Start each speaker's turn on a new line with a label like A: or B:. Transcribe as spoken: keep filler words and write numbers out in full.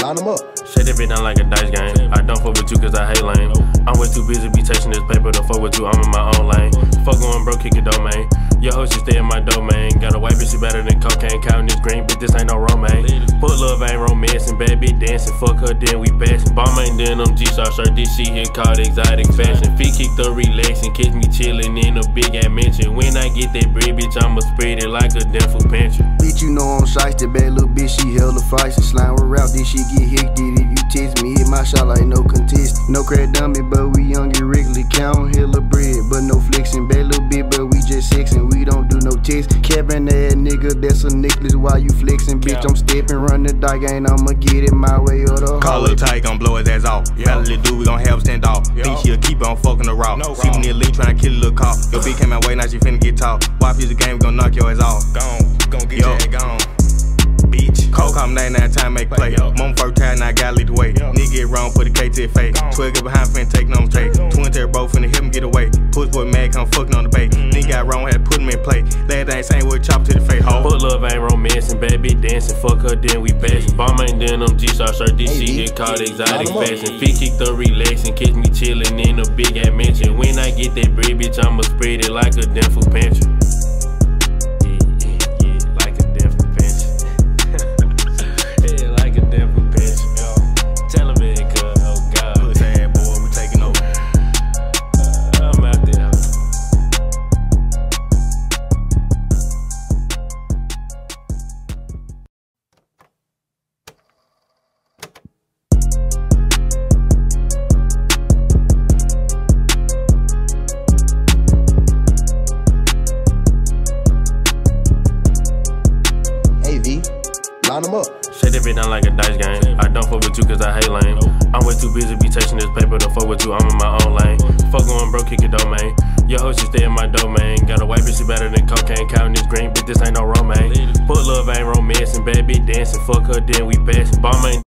A: line them up.
B: Shut that bitch down like a dice game. I don't fuck with you cause I hate lame. I'm way too busy be chasing this paper to fuck with you, I'm in my own lane. Fuck going broke, kick a domain. Your hoe should stay in my domain. Got a white bitch, she better than cocaine. Counting this green, bitch, this ain't no romaine. Put love ain't romancing, bad bitch dancing. Fuck her, then we passing. Bomb ain't denim, G-Star shirt, this shit here called exotic fashion. Feet kick the relaxing, catch me chillin' in a big ass mansion. When I get that bread, bitch, I'ma spread it like a damn food pantry.
C: Bitch, you know I'm shiesty, bad little bitch, she hella feisty. Slime her out, this shit get hectic. If you text me, hit my shot like no contest. No crack dummy, but we young and regularly count hella bread. But no flexing, bad little bitch, but we just sexing. We don't do no text. Kevin ass nigga, that's a necklace while you flexing. Bitch, I'm stepping, run the dog, ain't I'ma get it my way or the
D: Call her tight, gon' blow his ass off. Got a little dude, we gon' have a stand off. Think she'll keep on fucking the raw. See me near link, tryna kill a little cop. Your bitch came my way, now she finna get tall. Wipe is the game, we gon' knock your ass off. Gone, gon' get your ass gone. Bitch, cold call ninety-nine time make play. Mom first time, now I gotta lead the way. Nigga get wrong, put the K to the face. twelve get behind, finna take no mistake. Twenty bro finna help him get away. Push boy mad, come fucking on the bait. Nigga got wrong, had to put him in play. Last thing saying with chop to the face, ho.
B: Put love ain't romancing, bad bitch dancing. Fuck her, then we passing. Bomb ain't denim, G-Star shirt, this shit here called exotic fashion. Feet kick the relaxing, catch me chillin' in a big ass mansion. When I get that bread, bitch, I'ma spread it like a damn food pantry.
A: Line them up.
B: Shut that bitch down like a dice game. I don't fuck with you cause I hate lame. I'm way too busy be chasing this paper to fuck with you, I'm in my own lane. Fuck going broke, kick a domain. Your hoe should stay in my domain. Got a white bitch, she better than cocaine. Counting this green, bitch, this ain't no romaine. Put love ain't romancing, bad bitch dancing. Fuck her, then we passing. Bomb ain't